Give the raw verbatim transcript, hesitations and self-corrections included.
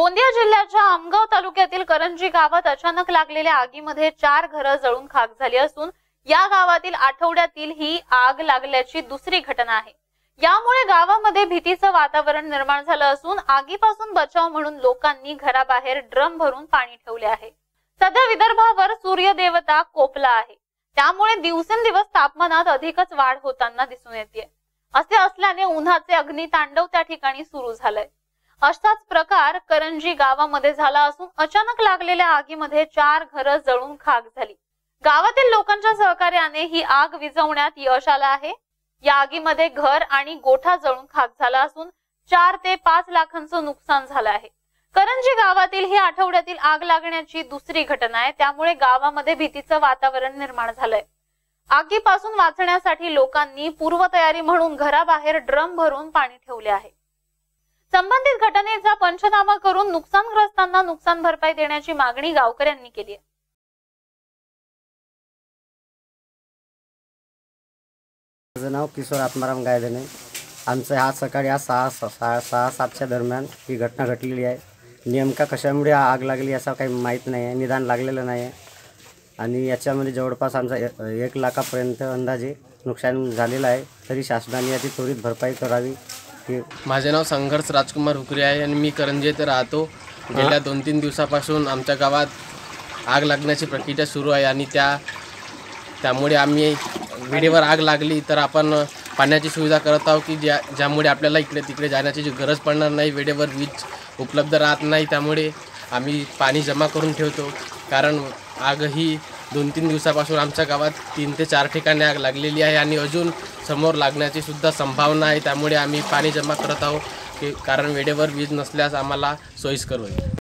गोंदिया जिल्ह्याच्या आमगाव तालुक्यातील करंजी गावात अचानक लागलेल्या आगीमध्ये चार घरं जळून खाक झाली असून या गावातील आठवड्यातील ही आग लागल्याची दुसरी घटना आहे। यामुळे गावामध्ये भीतीचं वातावरण निर्माण झालं असून आगीपासून बचाव म्हणून लोकांनी घराबाहेर ड्रम भरून पाणी ठेवले आहे। सध्या विदर्भावर सूर्यदेवता कोपला आहे, त्यामुळे दिवसेंदिवस तापमानात अधिकच वाढ होताना दिसून येते। असे असल्याने उन्हाचे अग्नितांडव त्या ठिकाणी सुरू झालंय। असाच प्रकार करंजी गावामध्ये झाला असून अचानक लागलेल्या आगीमध्ये चार घरं जळून खाक झाली। गावातील लोकांच्या सहकार्याने ही आग विझवण्यात यश आलं आहे। या आगीमध्ये घर आणि गोठा जळून खाक झाला असून चार ते पाच लाखांचं नुकसान झालं आहे। करंजी गावातील ही आठवड्यातील आग लागण्याची दुसरी घटना आहे, त्यामुळे गावामध्ये भीतीचं वातावरण निर्माण झालंय। आगीपासून वाचण्यासाठी लोकांनी पूर्वतयारी म्हणून घराबाहेर ड्रम भरून पाणी ठेवले आहे। संबंधित घटनेचा पंचनामा करून नुकसानग्रस्तांना नुकसान भरपाई देण्याची मागणी गावकऱ्यांनी केली आहे। माझं नाव किशोर आत्माराम गायधने। आमचं आज सकाळी आज सहा सहा सहा सातच्या दरम्यान ही घटना घडलेली आहे। नेमका कशामुळे आग लागली याचा काही माहीत नाही आहे, निदान लागलेलं नाही आहे आणि याच्यामध्ये जवळपास आमचा एक लाखापर्यंत अंदाजे नुकसान झालेलं आहे। तरी शासनाने याची त्वरित भरपाई करावी। माझे नाव संघर्ष राजकुमार हुकरे आहे आणि मी करंजी येथे राहतो। गेल्या दोन तीन दिवसापासून आमच्या गावात आग लागण्याची प्रक्रिया सुरू आहे आणि त्या त्यामुळे आम्ही वेळेवर आग लागली तर आपण पाण्याची सुविधा करत आहोत की ज्या ज्यामुळे आपल्याला इकडे तिकडे जाण्याची गरज पडणार नाही। वेळेवर वीज उपलब्ध राहत नाही, त्यामुळे आम्ही पाणी जमा करून ठेवतो, कारण आग ही दोन तीन दिवसापासून आमच्या गावात तीन ते चार ठिकाणी आग लागलेली आहे आणि अजून समोर लागण्याची सुद्धा संभावना आहे। त्यामुळे आम्ही पाणी जमा करत आहोत की कारण वेळेवर वीज नसल्यास आम्हाला सोयीस्कर होईल।